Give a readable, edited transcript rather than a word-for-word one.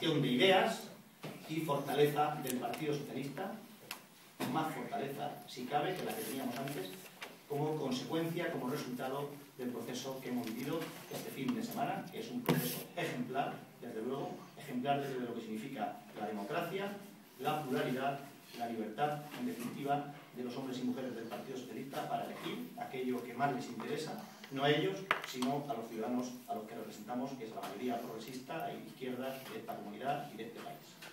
contrastación de ideas y fortaleza del Partido Socialista, más fortaleza, si cabe, que la que teníamos antes, como consecuencia, como resultado del proceso que hemos vivido este fin de semana, que es un proceso ejemplar, desde luego, ejemplar desde lo que significa la democracia, la pluralidad, la libertad, en definitiva, de los hombres y mujeres del Partido Socialista para elegir aquello que más les interesa, no a ellos, sino a los ciudadanos a los que representamos, que es la mayoría progresista e izquierda de esta comunidad y de este país.